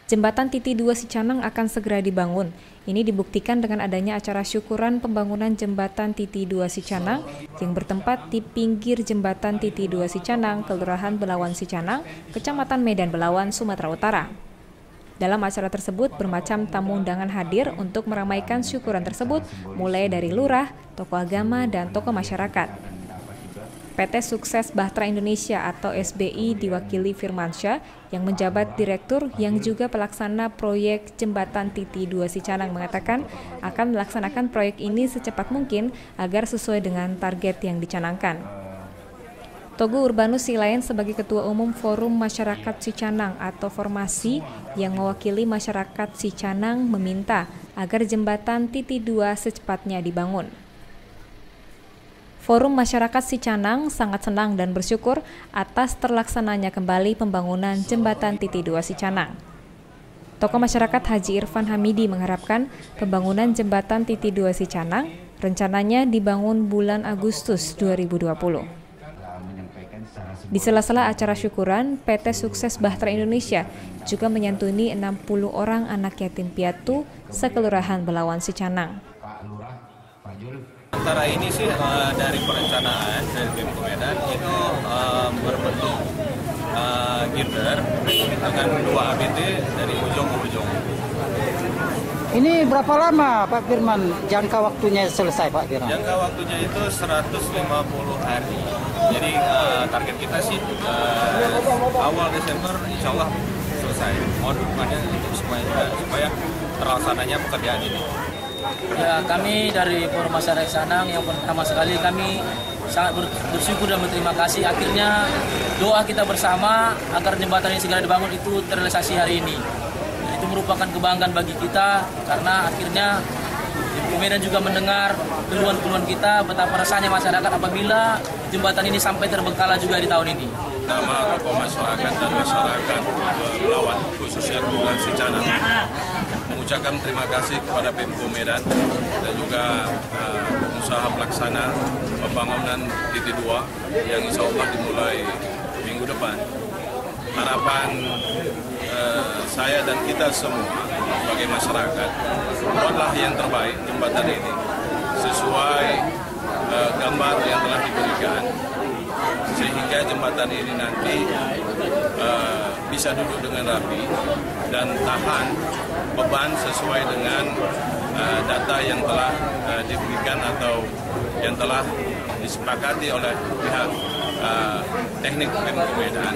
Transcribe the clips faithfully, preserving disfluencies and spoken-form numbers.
Jembatan Titi dua Sicanang akan segera dibangun. Ini dibuktikan dengan adanya acara syukuran pembangunan Jembatan Titi dua Sicanang yang bertempat di pinggir Jembatan Titi dua Sicanang, Kelurahan Belawan Sicanang, Kecamatan Medan Belawan, Sumatera Utara. Dalam acara tersebut, bermacam tamu undangan hadir untuk meramaikan syukuran tersebut, mulai dari lurah, tokoh agama, dan tokoh masyarakat. P T Sukses Bahtera Indonesia atau S B I diwakili Firmansyah yang menjabat direktur yang juga pelaksana proyek Jembatan Titi dua Sicanang mengatakan akan melaksanakan proyek ini secepat mungkin agar sesuai dengan target yang dicanangkan. Togu Urbanus Silayan sebagai Ketua Umum Forum Masyarakat Sicanang atau Formasi yang mewakili masyarakat Sicanang meminta agar Jembatan Titi dua secepatnya dibangun. Forum Masyarakat Sicanang sangat senang dan bersyukur atas terlaksananya kembali pembangunan Jembatan Titi dua Sicanang. Tokoh masyarakat Haji Irfan Hamidi mengharapkan pembangunan Jembatan Titi dua Sicanang rencananya dibangun bulan Agustus dua ribu dua puluh. Di sela-sela acara syukuran, P T Sukses Bahtera Indonesia juga menyantuni enam puluh orang anak yatim piatu sekelurahan Belawan Sicanang. Antara ini sih uh, dari perencanaan dari Pemko Medan itu uh, berbentuk uh, girder dengan dua A B T dari ujung ke ujung. Ini berapa lama Pak Firman jangka waktunya selesai Pak Firman? Jangka waktunya itu seratus lima puluh hari. Jadi uh, target kita sih uh, awal Desember insya Allah selesai. Mohon dukungannya untuk semuanya supaya terlaksananya pekerjaan ini. Ya, kami dari Forum Masyarakat Sicanang yang pertama sekali kami sangat bersyukur dan berterima kasih akhirnya doa kita bersama agar jembatan ini segera dibangun itu terrealisasi hari ini. Itu merupakan kebanggaan bagi kita karena akhirnya Medan juga mendengar keluhan-keluhan kita betapa rasanya masyarakat apabila jembatan ini sampai terbengkalai juga di tahun ini. Nama tokoh masyarakat dan masyarakat Belawan khususnya Kelurahan Sicanang mengucapkan terima kasih kepada Pemko Medan dan juga uh, pengusaha pelaksana pembangunan Titi dua yang insya Allah dimulai minggu depan. Harapan uh, saya dan kita semua sebagai masyarakat, buatlah yang terbaik jembatan ini sesuai uh, gambar yang telah diberikan sehingga jembatan ini nanti uh, bisa duduk dengan rapi dan tahan beban sesuai dengan uh, data yang telah uh, diberikan atau yang telah disepakati oleh pihak uh, teknik Pemko Medan.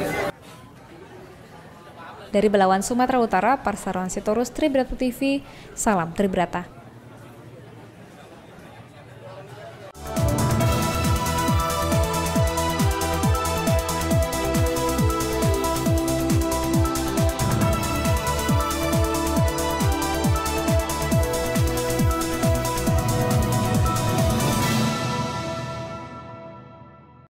Dari Belawan, Sumatera Utara, Parsaron Sitorus, Tribrata T V, salam Tribrata.